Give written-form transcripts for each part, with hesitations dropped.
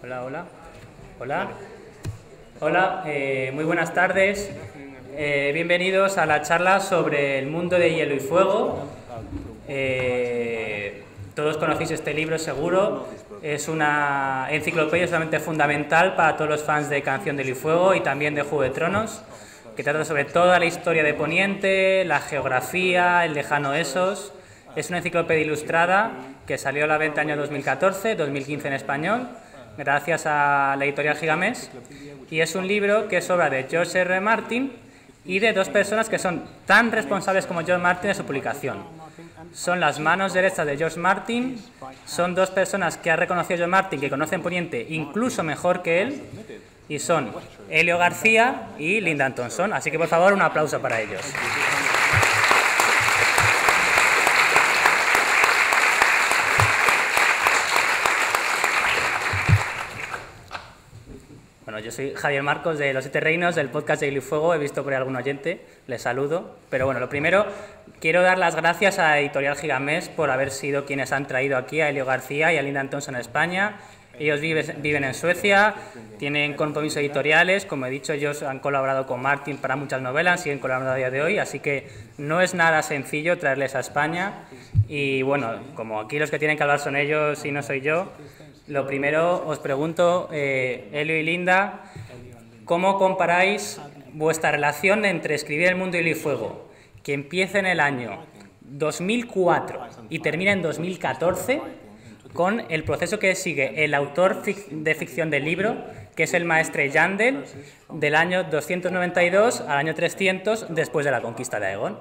Hola, hola. Hola. Hola, muy buenas tardes. Bienvenidos a la charla sobre el mundo de Hielo y Fuego. Todos conocéis este libro, seguro. Es una enciclopedia absolutamente fundamental para todos los fans de Canción de Hielo y Fuego y también de Juego de Tronos, que trata sobre toda la historia de Poniente, la geografía, el lejano Essos. Es una enciclopedia ilustrada que salió a la venta en el año 2014, 2015 en español, gracias a la editorial Gigamés, y es un libro que es obra de George R. Martin y de dos personas que son tan responsables como George Martin de su publicación. Son las manos derechas de George Martin, son dos personas que ha reconocido George Martin, que conocen Poniente incluso mejor que él, y son Helio García y Linda Thompson. Así que, por favor, un aplauso para ellos. Bueno, yo soy Javier Marcos de Los Siete Reinos, del podcast de Hielo y Fuego. He visto por ahí algún oyente, les saludo. Pero bueno, lo primero, quiero dar las gracias a Editorial Gigamés por haber sido quienes han traído aquí a Helio García y a Linda Thompson a España. Ellos viven en Suecia, tienen compromisos editoriales, como he dicho, ellos han colaborado con Martin para muchas novelas, siguen colaborando a día de hoy, así que no es nada sencillo traerles a España. Y bueno, como aquí los que tienen que hablar son ellos y no soy yo, lo primero os pregunto, Helio y Linda, ¿cómo comparáis vuestra relación entre escribir El mundo, hielo y fuego, que empieza en el año 2004 y termina en 2014, con el proceso que sigue el autor de ficción del libro, que es el maestre Yandel, del año 292 al año 300 después de la conquista de Aegon?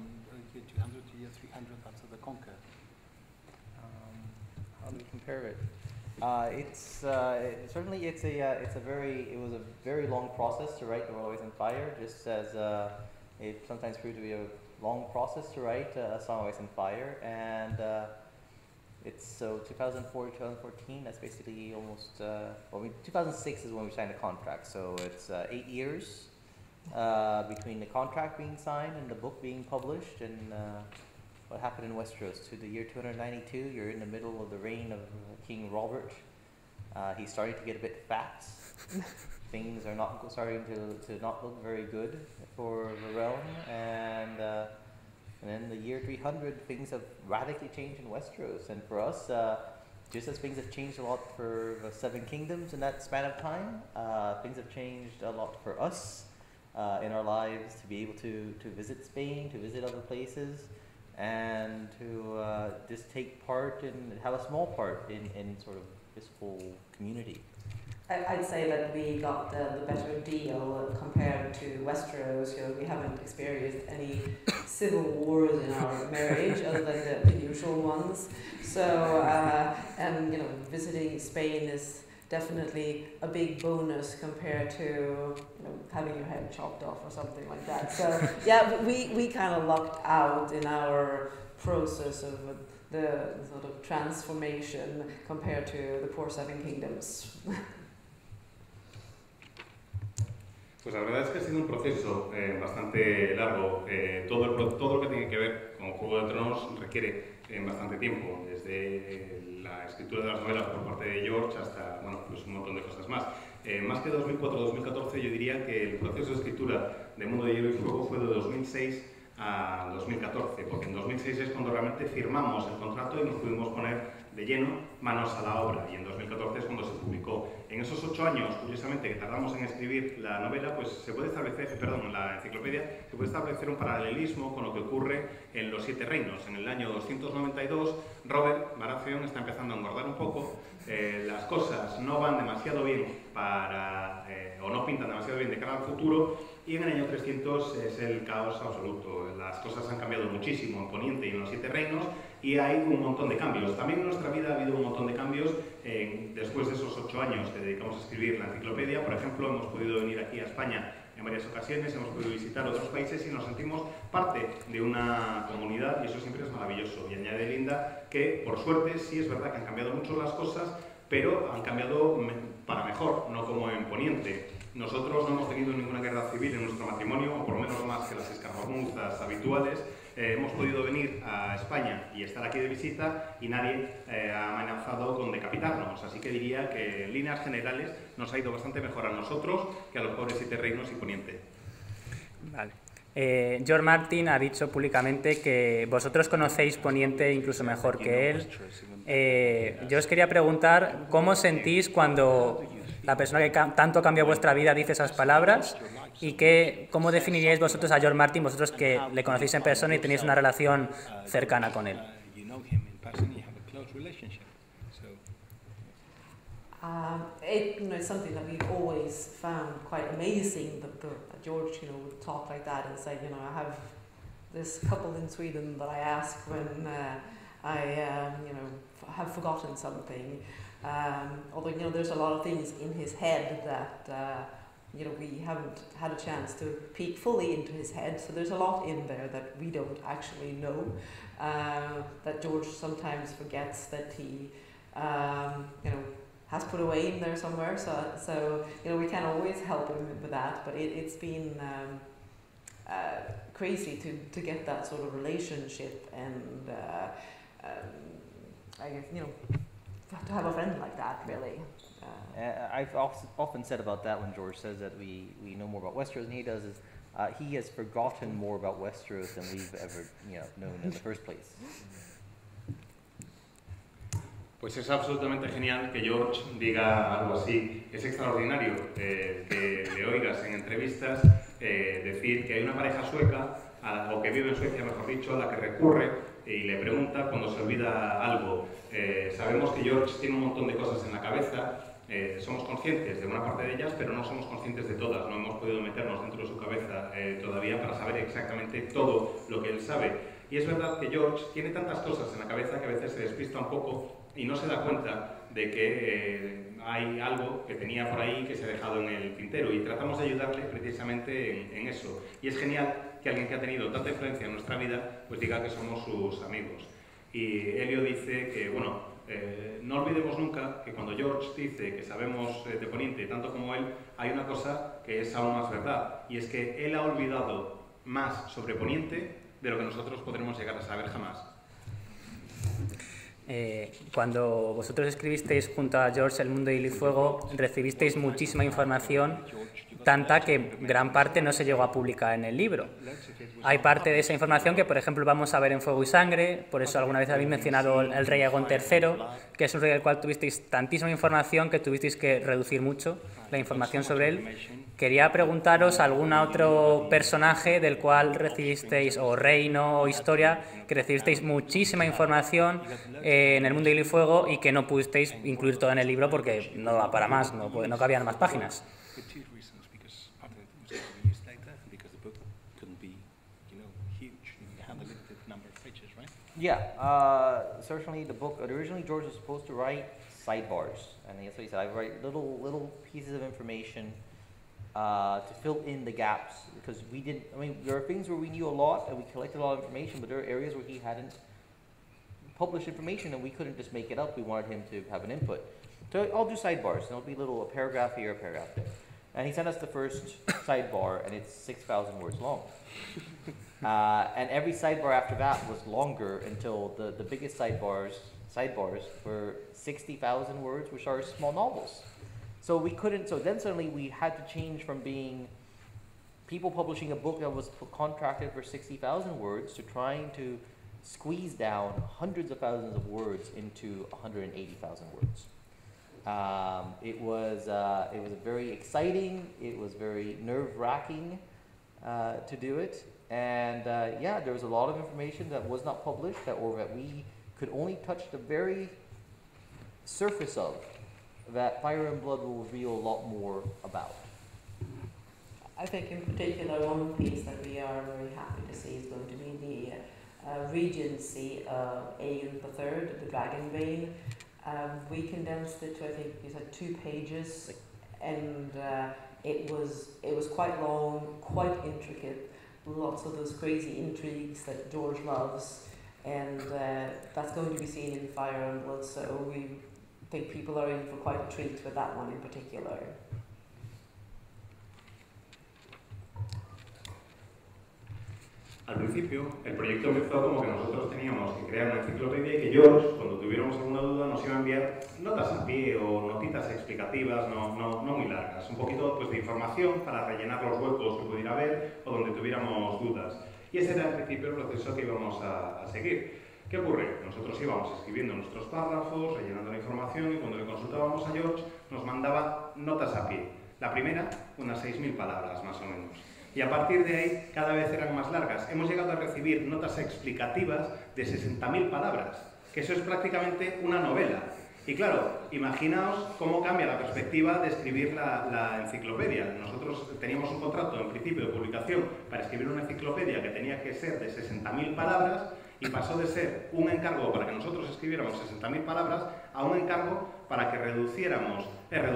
Certainly it was a very long process to write The Royal Ice and Fire, just as it sometimes proved to be a long process to write A Song of Ice and Fire, and it's so 2004, 2014, that's basically almost, 2006 is when we signed the contract, so it's 8 years between the contract being signed and the book being published, and what happened in Westeros. To the year 292, you're in the middle of the reign of King Robert. He's starting to get a bit fat. Things are starting to not look very good for the realm, and then the year 300, things have radically changed in Westeros, and for us, just as things have changed a lot for the Seven Kingdoms in that span of time, things have changed a lot for us in our lives, to be able to visit Spain, to visit other places, and to just take part and have a small part in sort of this whole community. I'd say that we got the better deal compared to Westeros. We haven't experienced any civil wars in our marriage other than the usual ones. So, and visiting Spain is definitely a big bonus compared to having your head chopped off or something like that. So yeah, we kind of lucked out in our process of the sort of transformation compared to the poor Seven Kingdoms. Pues la verdad es que ha sido un proceso bastante largo. Todo lo que tiene que ver con Juego de Tronos requiere bastante tiempo, desde la escritura de las novelas por parte de George hasta pues un montón de cosas más. Más que 2004-2014, yo diría que el proceso de escritura de Mundo de Hielo y Fuego fue de 2006 a 2014, porque en 2006 es cuando realmente firmamos el contrato y nos pudimos poner de lleno manos a la obra, y en 2014 es cuando se publicó. En esos 8 años, curiosamente, que tardamos en escribir la novela, pues se puede establecer, la enciclopedia, se puede establecer un paralelismo con lo que ocurre en Los Siete Reinos. En el año 292, Robert Baratheon está empezando a engordar un poco, las cosas no van demasiado bien o no pintan demasiado bien de cara al futuro, y en el año 300 es el caos absoluto. Las cosas han cambiado muchísimo en Poniente y en Los Siete Reinos, y hay un montón de cambios. También en nuestra vida ha habido un montón de cambios después de esos 8 años que dedicamos a escribir la enciclopedia. Por ejemplo, hemos podido venir aquí a España en varias ocasiones, hemos podido visitar otros países y nos sentimos parte de una comunidad, y eso siempre es maravilloso. Y añade Linda que, por suerte, sí es verdad que han cambiado mucho las cosas, pero han cambiado para mejor, no como en Poniente. Nosotros no hemos tenido ninguna guerra civil en nuestro matrimonio, o por lo menos más que las escaramuzas habituales, hemos podido venir a España y estar aquí de visita y nadie ha amenazado con decapitarnos. Así que diría que en líneas generales nos ha ido bastante mejor a nosotros que a los pobres Siete Reinos y Poniente. Vale. George Martin ha dicho públicamente que vosotros conocéis Poniente incluso mejor que él. Yo os quería preguntar cómo sentís cuando la persona que tanto cambió vuestra vida dice esas palabras y cómo definiríais vosotros a George Martin, vosotros que le conocéis en persona y tenéis una relación cercana con él. It's something that we've always found quite amazing that George, would talk like that and say, I have this couple in Sweden that I ask when I, have forgotten something. Although, there's a lot of things in his head that, we haven't had a chance to peek fully into his head. So there's a lot in there that we don't actually know, that George sometimes forgets that he, has put away in there somewhere, so we can't always help him with that, but it's been crazy to get that sort of relationship and I guess to have a friend like that, really. I've often said about that when George says that we know more about Westeros than he does is he has forgotten more about Westeros than we've ever known in the first place. Pues es absolutamente genial que George diga algo así. Es extraordinario que le oigas en entrevistas decir que hay una pareja sueca, o que vive en Suecia, mejor dicho, a la que recurre y le pregunta cuando se olvida algo. Sabemos que George tiene un montón de cosas en la cabeza, somos conscientes de una parte de ellas, pero no somos conscientes de todas. No hemos podido meternos dentro de su cabeza todavía para saber exactamente todo lo que él sabe. Y es verdad que George tiene tantas cosas en la cabeza que a veces se despista un poco y no se da cuenta de que hay algo que tenía por ahí que se ha dejado en el tintero, y tratamos de ayudarle precisamente en eso. Y es genial que alguien que ha tenido tanta influencia en nuestra vida pues diga que somos sus amigos. Y Elio dice que, no olvidemos nunca que cuando George dice que sabemos de Poniente tanto como él, hay una cosa que es aún más verdad, y es que él ha olvidado más sobre Poniente de lo que nosotros podremos llegar a saber jamás. Cuando vosotros escribisteis junto a George El Mundo de Hielo y Fuego, recibisteis muchísima información, tanta que gran parte no se llegó a publicar en el libro. Hay parte de esa información que, por ejemplo, vamos a ver en Fuego y Sangre, por eso alguna vez habéis mencionado el rey Aegon III, que es un rey del cual tuvisteis tantísima información que tuvisteis que reducir mucho la información sobre él. Quería preguntaros algún otro personaje del cual recibisteis, o reino o historia, que recibisteis muchísima información en El Mundo de Hielo y Fuego y que no pudisteis incluir todo en el libro porque no da para más, no cabían más páginas. Yeah, certainly the book, originally George was supposed to write sidebars, and that's what he said, I write little pieces of information to fill in the gaps, because there are things where we knew a lot and we collected a lot of information, but there are areas where he hadn't published information and we couldn't just make it up. We wanted him to have an input. So I'll do sidebars, and it'll be a paragraph here, a paragraph there. And he sent us the first sidebar, and it's 6,000 words long. And every sidebar after that was longer until the biggest sidebars were 60,000 words, which are small novels. So then suddenly we had to change from being people publishing a book that was contracted for 60,000 words to trying to squeeze down hundreds of thousands of words into 180,000 words. It was very exciting, it was very nerve-wracking to do it, and there was a lot of information that was not published that we could only touch the very surface of, that Fire and Blood will reveal a lot more about. I think in particular one piece that we are very happy to see is going to be the regency of Aegon III, the Dragonbane. We condensed it to, I think you said, 2 pages, and it was quite long, quite intricate, lots of those crazy intrigues that George loves, and that's going to be seen in Fire and Blood, so we think people are in for quite a treat with that one in particular. Al principio, el proyecto empezó como que nosotros teníamos que crear una enciclopedia y que George, cuando tuviéramos alguna duda, nos iba a enviar notas a pie o notitas explicativas, no muy largas, un poquito pues, de información para rellenar los huecos que pudiera haber o donde tuviéramos dudas. Y ese era al principio el proceso que íbamos a seguir. ¿Qué ocurre? Nosotros íbamos escribiendo nuestros párrafos, rellenando la información y cuando le consultábamos a George nos mandaba notas a pie. La primera, unas 6.000 palabras más o menos. Y a partir de ahí, cada vez eran más largas. Hemos llegado a recibir notas explicativas de 60.000 palabras, que eso es prácticamente una novela. Y claro, imaginaos cómo cambia la perspectiva de escribir la enciclopedia. Nosotros teníamos un contrato en principio de publicación para escribir una enciclopedia que tenía que ser de 60.000 palabras y pasó de ser un encargo para que nosotros escribiéramos 60.000 palabras a un encargo para que redujéramos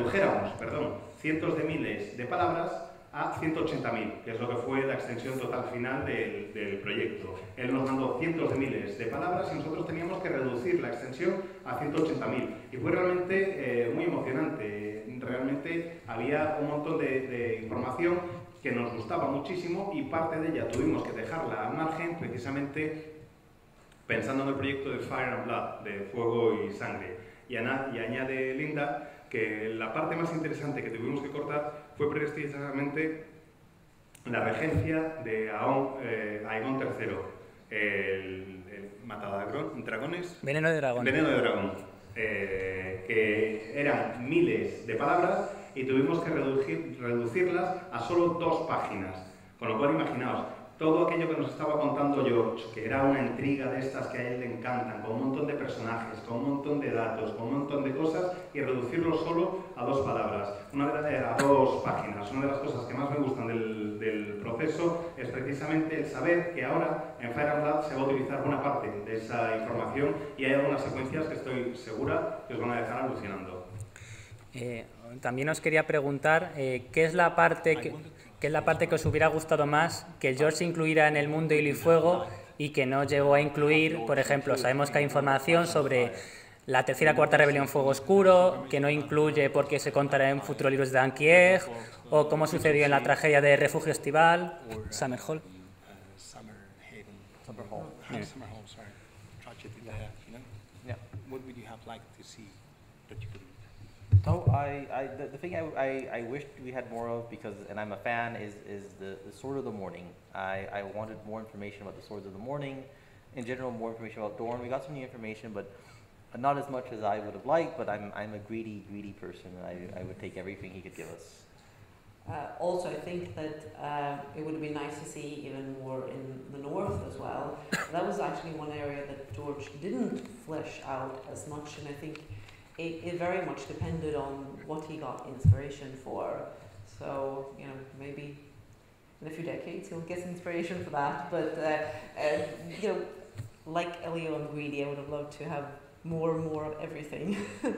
cientos de miles de palabras a 180.000, que es lo que fue la extensión total final del proyecto. Él nos mandó cientos de miles de palabras y nosotros teníamos que reducir la extensión a 180.000. Y fue realmente muy emocionante. Realmente había un montón de información que nos gustaba muchísimo y parte de ella tuvimos que dejarla al margen precisamente pensando en el proyecto de Fire and Blood, de Fuego y Sangre. Y añade Linda que la parte más interesante que tuvimos que cortar fue precisamente la regencia de Aegon III, el Matadadragones. Veneno de dragón. Veneno de dragón, que eran miles de palabras y tuvimos que reducirlas a solo 2 páginas. Con lo cual, imaginaos, todo aquello que nos estaba contando George, que era una intriga de estas que a él le encantan, con un montón de personajes, con un montón de datos, con un montón de cosas, y reducirlo solo a 2 palabras, a 2 páginas. Una de las cosas que más me gustan del proceso es precisamente el saber que ahora en Fire and Blood se va a utilizar una parte de esa información y hay algunas secuencias que estoy segura que os van a dejar alucinando. También os quería preguntar qué es la parte que os hubiera gustado más que George incluyera en el mundo Hielo y Fuego y que no llegó a incluir. Por ejemplo, sabemos que hay información sobre la tercera y cuarta rebelión Fuego Oscuro, que no incluye porque se contará en futuros libros de Ankieg, o cómo sucedió en la tragedia de Refugio Estival, Summerhall. Summerhall, sorry. Tragedy there, you know? Yeah. What would you have liked to see that you couldn't? Oh, the thing I wished we had more of, because, and I'm a fan, is the Sword of the Morning. I wanted more information about the Swords of the Morning. In general, more information about Dorne. We got some new information, but not as much as I would have liked, but I'm a greedy person, and I would take everything he could give us. Also, I think that it would be nice to see even more in the north as well. That was actually one area that George didn't flesh out as much, and I think it very much depended on what he got inspiration for. So, you know, maybe in a few decades he'll get inspiration for that. But, you know, like Elio and Greedy, I would have loved to have more of everything.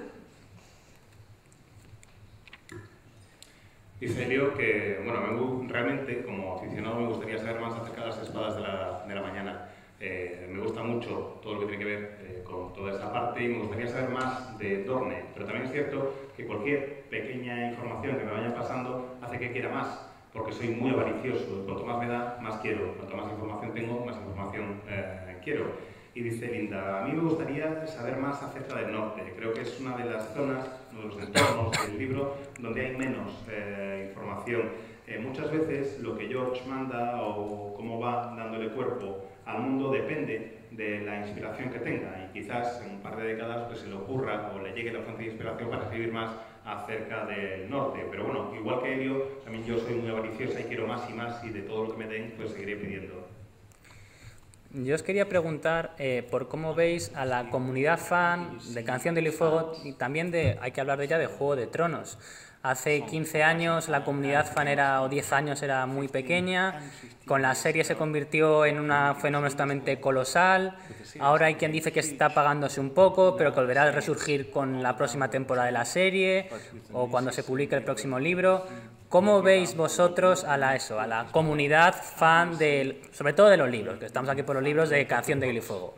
Dice Elio que, bueno, realmente como aficionado me gustaría saber más acerca de las espadas de la mañana. Me gusta mucho todo lo que tiene que ver con toda esa parte y me gustaría saber más de Dorne, pero también es cierto que cualquier pequeña información que me vaya pasando hace que quiera más, porque soy muy avaricioso. Cuanto más me da, más quiero. Cuanto más información tengo, más información quiero. Y dice Linda, a mí me gustaría saber más acerca del norte. Creo que es una de las zonas, uno de los entornos del libro donde hay menos información. Muchas veces lo que George manda o cómo va dándole cuerpo al mundo depende de la inspiración que tenga y quizás en un par de décadas pues, se le ocurra o le llegue la fuente de inspiración para escribir más acerca del norte. Pero bueno, igual que Elio, también yo soy muy avariciosa y quiero más y de todo lo que me den pues seguiré pidiendo. Yo os quería preguntar por cómo veis a la comunidad fan de Canción de Hielo y Fuego y también hay que hablar de ella de Juego de Tronos. Hace 15 años la comunidad fan o 10 años era muy pequeña, con la serie se convirtió en un fenómeno totalmente colosal, ahora hay quien dice que está apagándose un poco, pero que volverá a resurgir con la próxima temporada de la serie o cuando se publique el próximo libro. ¿Cómo veis vosotros a la comunidad fan, sobre todo de los libros, que estamos aquí por los libros de Canción de Hielo y Fuego?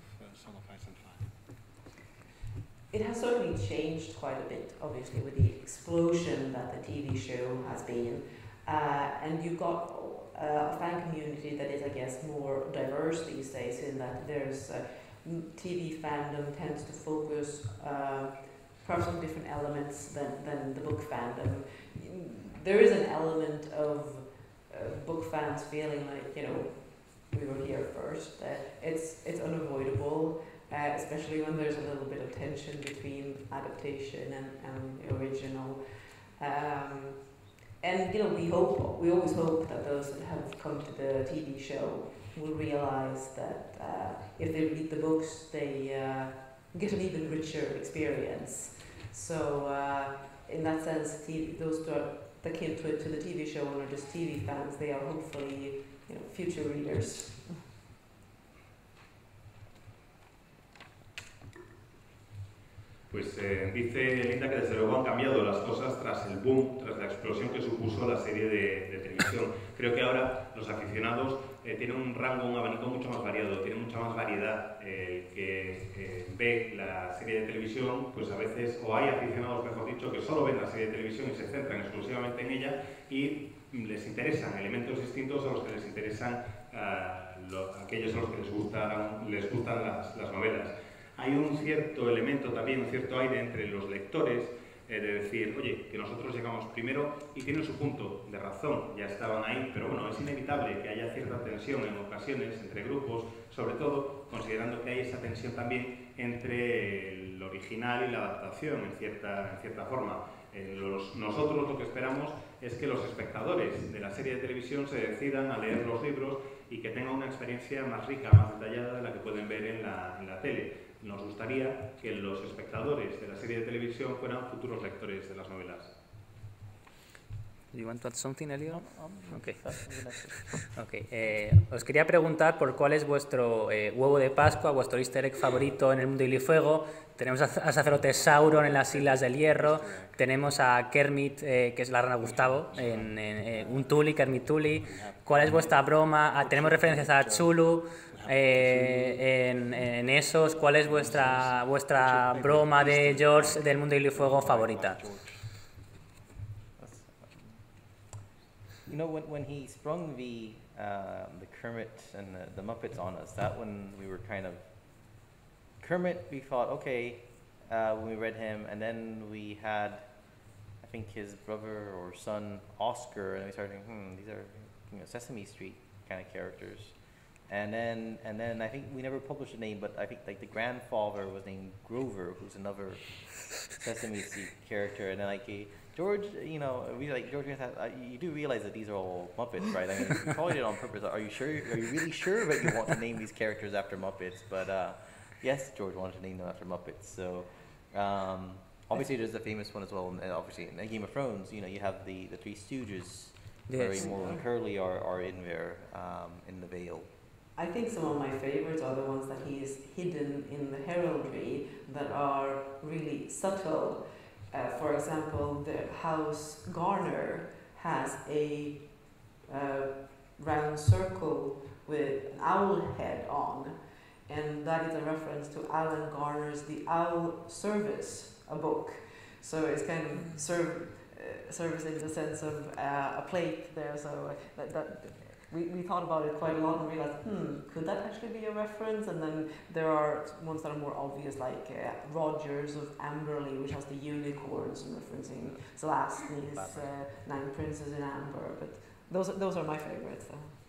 It has certainly changed quite a bit, obviously, with the explosion that the TV show has been. And you've got a fan community that is, I guess, more diverse these days in that there's TV fandom tends to focus perhaps on different elements than the book fandom. There is an element of book fans feeling like, you know, we were here first. It's unavoidable, especially when there's a little bit of tension between adaptation and the original. And you know, we always hope that those that have come to the TV show will realize that if they read the books, they get an even richer experience. So in that sense, those that came to the TV show and are just TV fans, they are hopefully, you know, future readers. Pues dice Linda que desde luego han cambiado las cosas tras el boom, tras la explosión que supuso la serie de televisión. Creo que ahora los aficionados tienen un rango, un abanico mucho más variado, tienen mucha más variedad. Que ve la serie de televisión, pues a veces, o hay aficionados, mejor dicho, que solo ven la serie de televisión y se centran exclusivamente en ella y les interesan elementos distintos a los que les interesan aquellos a los que les gustan las novelas. Hay un cierto elemento también, un cierto aire entre los lectores de decir, oye, que nosotros llegamos primero, y tienen su punto de razón, ya estaban ahí, pero bueno, es inevitable que haya cierta tensión en ocasiones entre grupos, sobre todo considerando que hay esa tensión también entre el original y la adaptación en cierta forma. Nosotros lo que esperamos es que los espectadores de la serie de televisión se decidan a leer los libros y que tengan una experiencia más rica, más detallada de la que pueden ver en la tele. Nos gustaría que los espectadores de la serie de televisión fueran futuros lectores de las novelas. Do you want to add something, Elio? Okay. Okay. Os quería preguntar por cuál es vuestro huevo de Pascua, vuestro easter egg favorito en el mundo de Hielo y Fuego. Tenemos al sacerdote Sauron en las Islas del Hierro, tenemos a Kermit, que es la rana Gustavo, en un Tully, Kermit Tully. ¿Cuál es vuestra broma? Tenemos referencias a Chulu. En esos, ¿cuál es vuestra broma de George del mundo de Hielo y Fuego favorita? You know, when he sprung the Kermit and the Muppets on us, that when we were kind of Kermit, we thought, okay, when we read him, and then we had, I think, his brother or son Oscar, and we started thinking, these are, you know, Sesame Street kind of characters. And then I think we never published a name, but I think like the grandfather was named Grover, who's another Sesame Street character. And then like George, you know, George, you do realize that these are all Muppets, right? I mean, you probably did it on purpose. Are you sure? Are you really sure that you want to name these characters after Muppets? But yes, George wanted to name them after Muppets. So obviously there's a famous one as well. And obviously in Game of Thrones, you know, you have the Three Stooges. Barry, Moore, and Curly are in there in the Vale. I think some of my favorites are the ones that he's hidden in the heraldry that are really subtle. For example, the House Garner has a round circle with an owl head on, and that is a reference to Alan Garner's The Owl Service, a book. So it's kind of service in the sense of a plate there. So we thought about it quite a lot and realized, could that actually be a reference? And then there are ones that are more obvious, like Rogers of Amberley, which has the unicorns and referencing Zelazny's Nine Princes in Amber. But those are my favorites.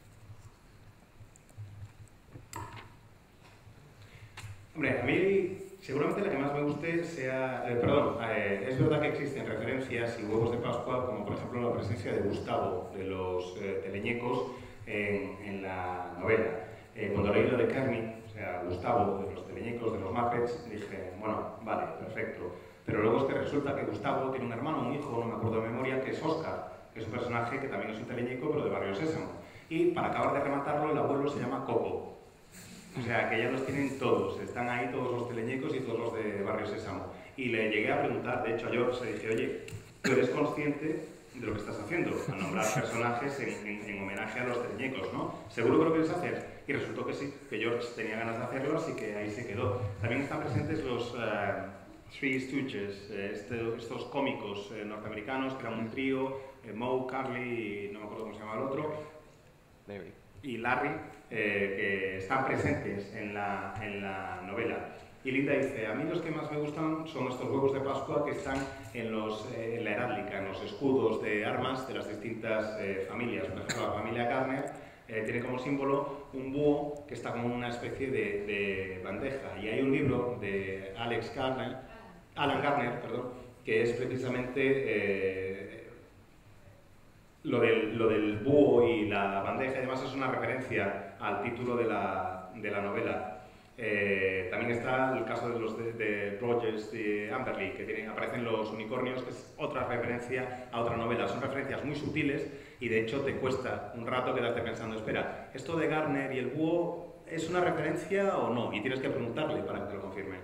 Hombre, a mí seguramente la que más me guste sea... es verdad que existen referencias y huevos de Pascua, como por ejemplo la presencia de Gustavo, de los teleñecos, en la novela. Cuando leí lo de Kermit, o sea, Gustavo, de los teleñecos, de los Muppets, dije, bueno, vale, perfecto. Pero luego es que resulta que Gustavo tiene un hermano, un hijo, no me acuerdo de memoria, que es Oscar, que es un personaje que también es un teleñeco, pero de Barrio Sésamo. Y para acabar de rematarlo, el abuelo se llama Coco. O sea, que ya los tienen todos, están ahí todos los teleñecos y todos los de Barrio Sésamo. Y le llegué a preguntar, de hecho a George, le dije, oye, ¿tú eres consciente de lo que estás haciendo? Al nombrar personajes en homenaje a los teleñecos, ¿no? ¿Seguro que lo quieres hacer? Y resultó que sí, que George tenía ganas de hacerlo, así que ahí se quedó. También están presentes los Three Stooges, estos cómicos norteamericanos que eran un trío, Moe, Carly y no me acuerdo cómo se llama el otro, y Larry, que están presentes en la novela. Y Linda dice, a mí los que más me gustan son estos huevos de Pascua que están en la heráldica, en los escudos de armas de las distintas familias. Por ejemplo, la familia Garner tiene como símbolo un búho que está como una especie de bandeja. Y hay un libro de Alan Garner, que es precisamente lo del búho y la bandeja. Además es una referencia al título de la novela. También está el caso de Rogers de Amberley, que aparecen los unicornios, que es otra referencia a otra novela. Son referencias muy sutiles y de hecho te cuesta un rato quedarte pensando, espera, ¿esto de Garner y el búho es una referencia o no? Y tienes que preguntarle para que te lo confirme.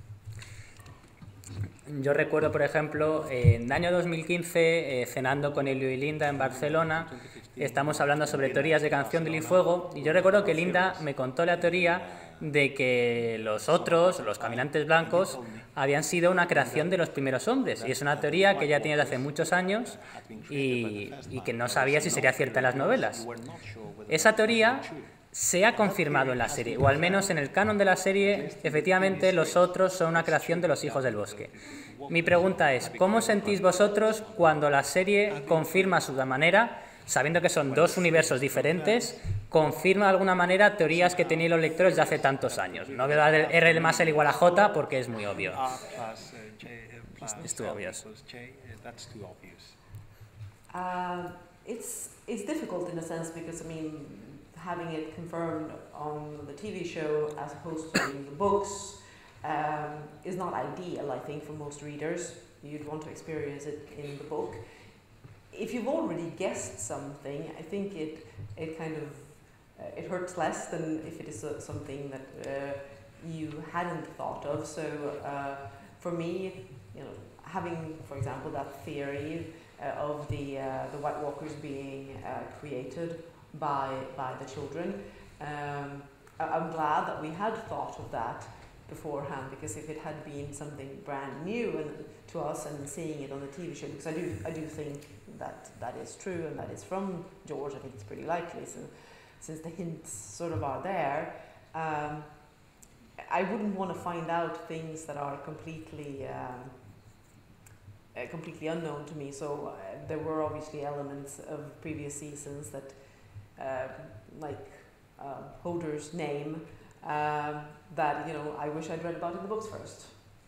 Yo recuerdo, por ejemplo, en el año 2015, cenando con Elio y Linda en Barcelona, estamos hablando sobre teorías de Canción del Fuego, y yo recuerdo que Linda me contó la teoría de que los caminantes blancos, habían sido una creación de los primeros hombres, y es una teoría que ya tiene desde hace muchos años y que no sabía si sería cierta en las novelas. Esa teoría se ha confirmado en la serie, o al menos en el canon de la serie, efectivamente los otros son una creación de los hijos del bosque. Mi pregunta es, ¿cómo sentís vosotros cuando la serie confirma a su manera, sabiendo que son dos universos diferentes, confirma de alguna manera teorías que tenían los lectores de hace tantos años? No voy a dar R más L igual a J porque es muy obvio. Es too obvious. It's difficult in a sense because, I mean, having it confirmed on the TV show as opposed to in the books is not ideal, I think, for most readers. You'd want to experience it in the book. If you've already guessed something, I think it kind of it hurts less than if it is something that you hadn't thought of. So for me, you know, having, for example, that theory of the White Walkers being created by the children, I'm glad that we had thought of that beforehand, because if it had been something brand new to us and seeing it on the TV show, because I do think that is true and that is from George, I think it's pretty likely, so since the hints sort of are there, I wouldn't want to find out things that are completely unknown to me. So there were obviously elements of previous seasons that like Hodor's name, that, you know, I wish I'd read about in the books first.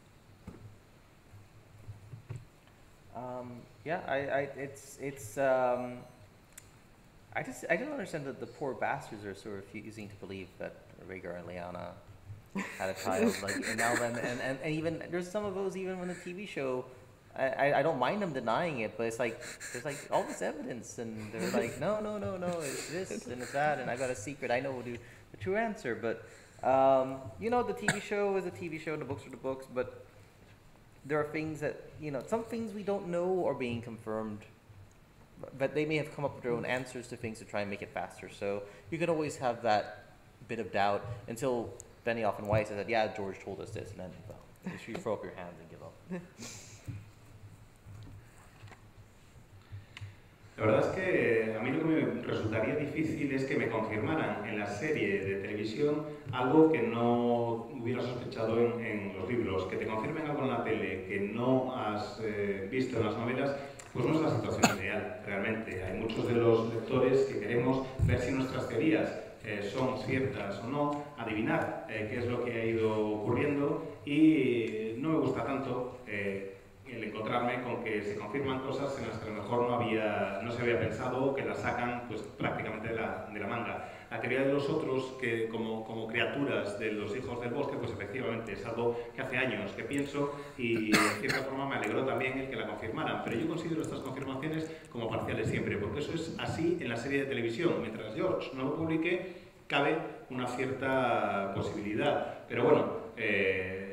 I don't understand that the poor bastards are sort of refusing to believe that Rhaegar and Lyanna had a child. Like, and now then, and even there's some of those even on the TV show. I don't mind them denying it, but it's like there's like all this evidence, and they're like, no, it's this and it's that, and I got a secret. I know the true answer, but you know, the TV show is a TV show, and the books are the books. But there are things that, you know, some things we don't know are being confirmed, but they may have come up with their own answers to things to try and make it faster. So you can always have that bit of doubt until Benioff and Weiss said, yeah, George told us this, and then, well, you throw up your hands and give up. La verdad es que a mí lo que me resultaría difícil es que me confirmaran en la serie de televisión algo que no hubiera sospechado en los libros. Que te confirmen algo en la tele que no has visto en las novelas, pues no es la situación ideal, realmente. Hay muchos de los lectores que queremos ver si nuestras teorías son ciertas o no, adivinar qué es lo que ha ido ocurriendo, y no me gusta tanto el encontrarme con que se confirman cosas en las que a lo mejor no se había pensado, o que las sacan pues prácticamente de la manga. La teoría de los otros, que como criaturas de los hijos del bosque, pues efectivamente es algo que hace años que pienso, y de cierta forma me alegró también el que la confirmaran, pero yo considero estas confirmaciones como parciales siempre, porque eso es así en la serie de televisión. Mientras George no lo publique, cabe una cierta posibilidad, pero bueno,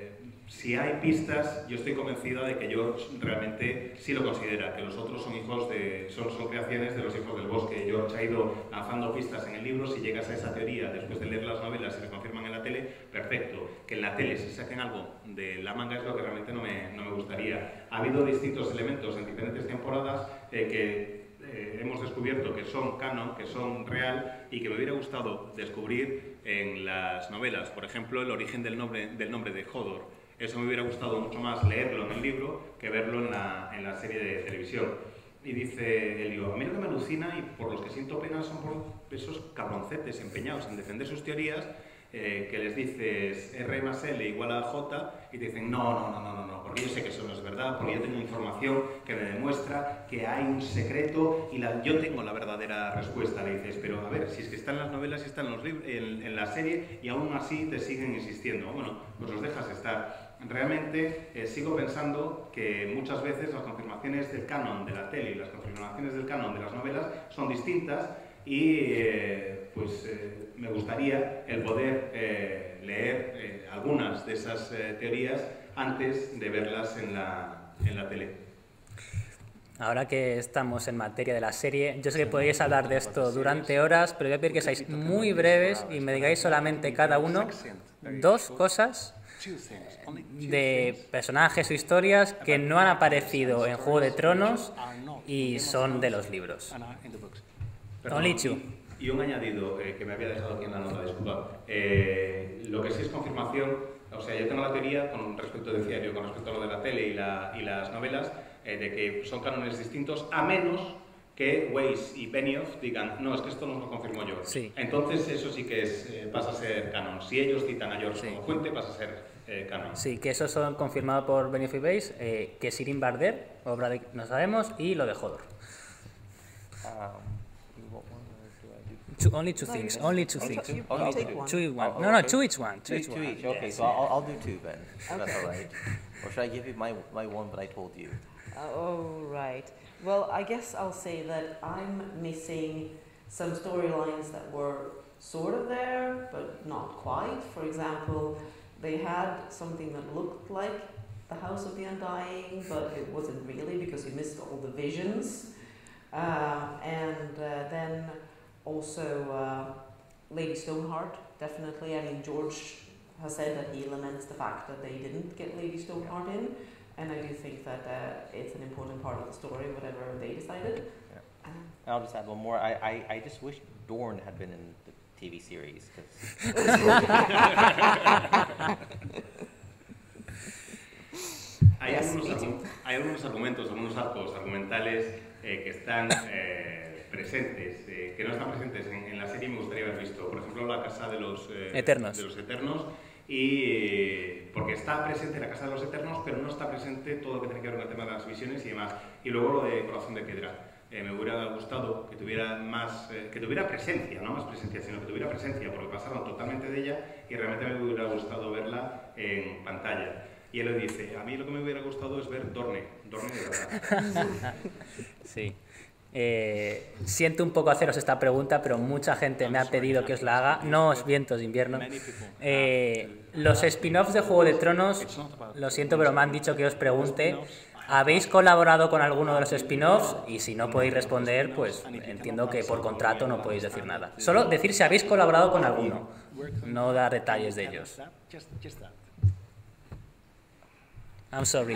si hay pistas, yo estoy convencida de que George realmente sí lo considera, que los otros son son creaciones de los hijos del bosque. George ha ido lanzando pistas en el libro. Si llegas a esa teoría después de leer las novelas y se confirman en la tele, perfecto. Que en la tele se saquen algo de la manga es lo que realmente no me gustaría. Ha habido distintos elementos en diferentes temporadas que hemos descubierto que son canon, que son real, y que me hubiera gustado descubrir en las novelas. Por ejemplo, el origen del nombre de Hodor. Eso me hubiera gustado mucho más leerlo en el libro que verlo en la serie de televisión. Y dice Elio, a mí lo que me alucina y por los que siento pena son por esos cabroncetes empeñados en defender sus teorías, que les dices R más L igual a J y te dicen no, porque yo sé que eso no es verdad, porque yo tengo información que me demuestra que hay un secreto y yo tengo la verdadera respuesta. Le dices, pero a ver, si es que está en las novelas y está en los libros, en la serie, y aún así te siguen insistiendo. Bueno, pues los dejas estar. Realmente sigo pensando que muchas veces las confirmaciones del canon de la tele y las confirmaciones del canon de las novelas son distintas y me gustaría el poder leer algunas de esas teorías antes de verlas en la tele. Ahora que estamos en materia de la serie, yo sé que podéis hablar de esto durante horas, pero voy a pedir que seáis muy breves y me digáis solamente cada uno 2 cosas de personajes o historias que no han aparecido en Juego de Tronos y son de los libros. Only two. Y un añadido que me había dejado aquí en la nota, disculpa. Lo que sí es confirmación, o sea, yo tengo la teoría con respecto, decía yo, con respecto a lo de la tele y las novelas, de que son cánones distintos, a menos que Weiss y Benioff digan, no, es que esto nos lo confirmó George. Sí. Entonces eso sí que pasa a ser canon. Si ellos citan a George como fuente, pasa a ser canon. Sí, que esos son confirmados por Benioff y Weiss, que Sirin Barder, obra de no sabemos, y lo de Hodor. Only two things. Only Two two things. things. Only Take two. one. Two each one. Oh, No, okay. two each one. Two each. Okay, Yes. so I'll do 2 then. If that's all right. Or should I give you my one that I told you? Oh, right. Well, I guess I'll say that I'm missing some storylines that were sort of there, but not quite. For example, they had something that looked like the House of the Undying, but it wasn't really because you missed all the visions. Then also Lady Stoneheart, definitely. I mean, George has said that he laments the fact that they didn't get Lady Stoneheart in, and I do think that it's an important part of the story, whatever they decided. Yeah. I'll just add one more. I just wish Dorne had been in the TV series. Hay algunos argumentos, algunos arcos argumentales que están presentes, que no están presentes en la serie y me gustaría haber visto. Por ejemplo, la Casa de los Eternos. Porque está presente la Casa de los Eternos, pero no está presente todo lo que tiene que ver con el tema de las visiones y demás. Y luego lo de Corazón de Piedra. Me hubiera gustado que tuviera que tuviera presencia, no más presencia, sino que tuviera presencia, porque pasaron totalmente de ella y realmente me hubiera gustado verla en pantalla. Y él le dice, a mí lo que me hubiera gustado es ver Dorne de verdad. Sí. Siento un poco haceros esta pregunta, pero mucha gente me ha pedido que os la haga. No os vientos de invierno. Los spin-offs de Juego de Tronos, lo siento, pero me han dicho que os pregunte. ¿Habéis colaborado con alguno de los spin-offs? Y si no podéis responder, pues entiendo que por contrato no podéis decir nada. Solo decir si habéis colaborado con alguno, no dar detalles de ellos. I'm sorry.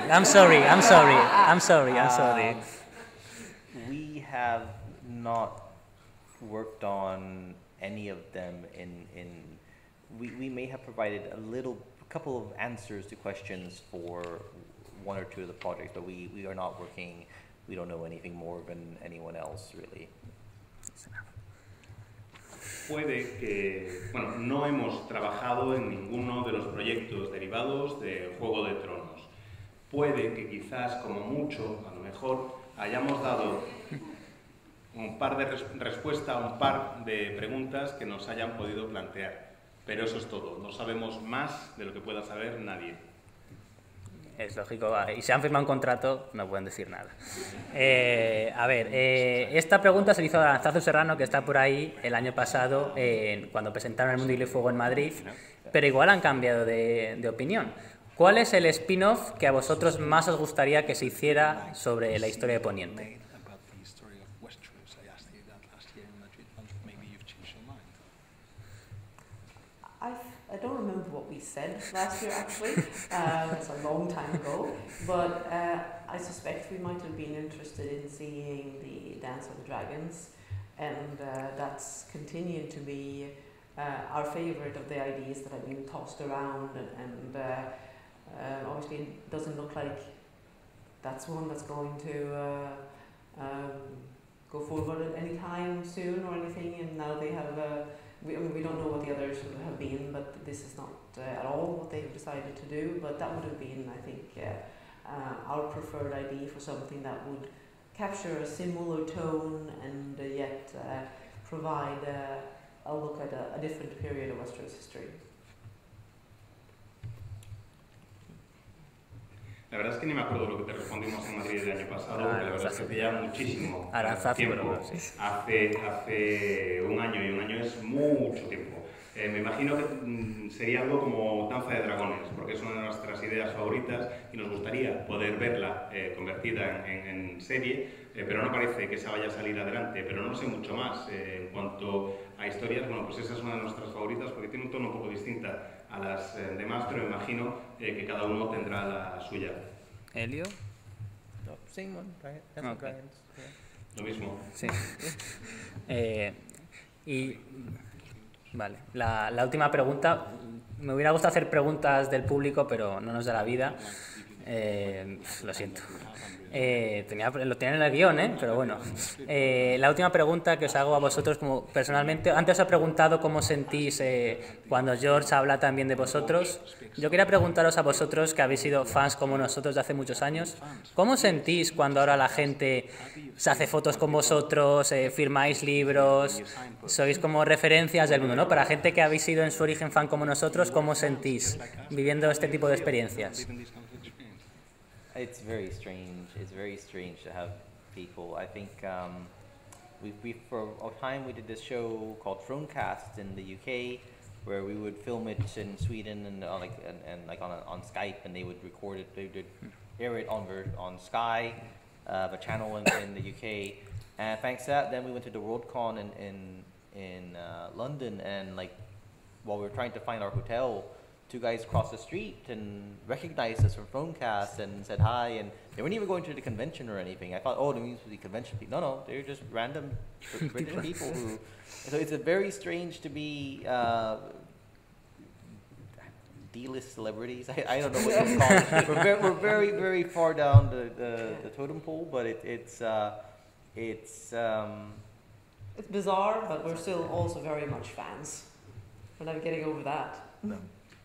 We have not worked on any of them we may have provided a couple of answers to questions for 1 or 2 of the projects, but we are not working, we don't know anything more than anyone else, really. Puede que, bueno, no hemos trabajado en ninguno de los proyectos derivados de Juego de Tronos. Puede que quizás, como mucho, a lo mejor, hayamos dado un par de respuestas a un par de preguntas que nos hayan podido plantear. Pero eso es todo, no sabemos más de lo que pueda saber nadie. Es lógico, y si han firmado un contrato, no pueden decir nada. Esta pregunta se le hizo a Aranzazu Serrano, que está por ahí el año pasado, cuando presentaron El Mundo Hielo y Fuego en Madrid, pero igual han cambiado de opinión, ¿Cuál es el spin-off que a vosotros más os gustaría que se hiciera sobre la historia de Poniente? About the story of Westeros. I asked you that last year in Madrid, and maybe you've changed your mind. I don't remember what we said last year actually. It's a long time ago, but I suspect we might have been interested in seeing the Dance of the Dragons, and that's continued to be our favourite of the ideas that have been tossed around, and obviously it doesn't look like that's one that's going to go forward anytime soon or anything, and now they have we don't know what the others have been, but this is not at all what they've decided to do, but that would have been, I think, our preferred idea for something that would capture a similar tone and yet provide a look at a different period of Westeros history. La verdad es que ni me acuerdo lo que te respondimos en Madrid el año pasado, Ah, que la verdad es que hace ya muchísimo Aranzazu, tiempo. pero sí. Hace un año, y un año es mucho tiempo. Me imagino que sería algo como Danza de Dragones, porque es una de nuestras ideas favoritas y nos gustaría poder verla convertida en serie, pero no parece que se vaya a salir adelante. Pero no sé mucho más en cuanto a historias. Bueno, pues esa es una de nuestras favoritas porque tiene un tono un poco distinta a las demás, pero me imagino que cada uno tendrá la suya. ¿Elio? No, same one, right? That's Okay. Dragons. Yeah. Lo mismo. Sí. Y vale, la última pregunta. Me hubiera gustado hacer preguntas del público, pero no nos da la vida. Lo siento. Lo tenía en el guión, pero bueno. La última pregunta que os hago a vosotros como personalmente. Antes os he preguntado cómo sentís cuando George habla también de vosotros. Yo quería preguntaros a vosotros, que habéis sido fans como nosotros de hace muchos años, ¿cómo sentís cuando ahora la gente se hace fotos con vosotros, firmáis libros, sois como referencias del mundo, ¿no? Para gente que habéis sido en su origen fan como nosotros, ¿cómo sentís viviendo este tipo de experiencias? It's very strange. It's very strange to have people. I think we for a time we did this show called Thronecast in the UK, where we would film it in Sweden and like on Skype, and they would record it. They would air it on Sky, the channel in the UK. And thanks to that, then we went to the Worldcon in London, and like while we were trying to find our hotel, two guys crossed the street and recognized us from Phonecast and said hi, and they weren't even going to the convention or anything. I thought, oh, they mean the convention people. No, they're just random British people who. So it's a very strange to be D-list celebrities. I don't know what to call it. We're very, very far down the totem pole, but it's bizarre, but we're still also very much fans. We're never getting over that. No.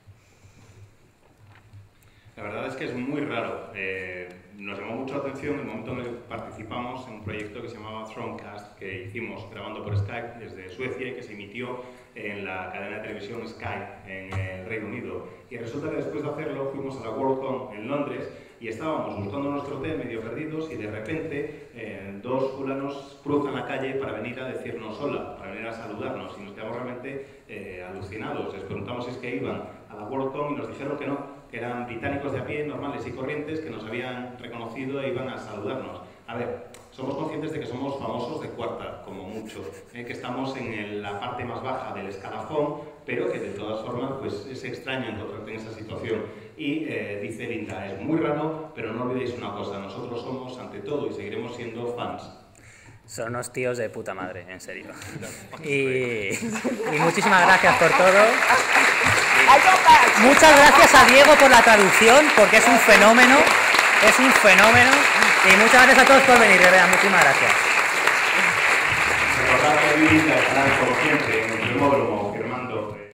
La verdad es que es muy raro. Nos llamó mucho la atención el momento en el que participamos en un proyecto que se llamaba Thronecast, que hicimos grabando por Skype desde Suecia y que se emitió en la cadena de televisión Sky en el Reino Unido. Y resulta que después de hacerlo fuimos a la Worldcon en Londres y estábamos buscando nuestro hotel medio perdidos y de repente dos fulanos cruzan la calle para venir a decirnos hola, para venir a saludarnos y nos quedamos realmente alucinados. Les preguntamos si es que iban a la Worldcon y nos dijeron que no, que eran británicos de a pie, normales y corrientes, que nos habían reconocido e iban a saludarnos. A ver, somos conscientes de que somos famosos de cuarta, como mucho, que estamos en la parte más baja del escalafón, pero que de todas formas pues, es extraño encontrarte en esa situación. Y dice Linda, es muy raro, pero no olvidéis una cosa, nosotros somos ante todo y seguiremos siendo fans. Son unos tíos de puta madre, en serio. Y muchísimas gracias por todo. Muchas gracias a Diego por la traducción, porque es un fenómeno. Es un fenómeno. Y muchas gracias a todos por venir, de verdad. Muchísimas gracias. Recordad que Linda estará como siempre en el Demódromo.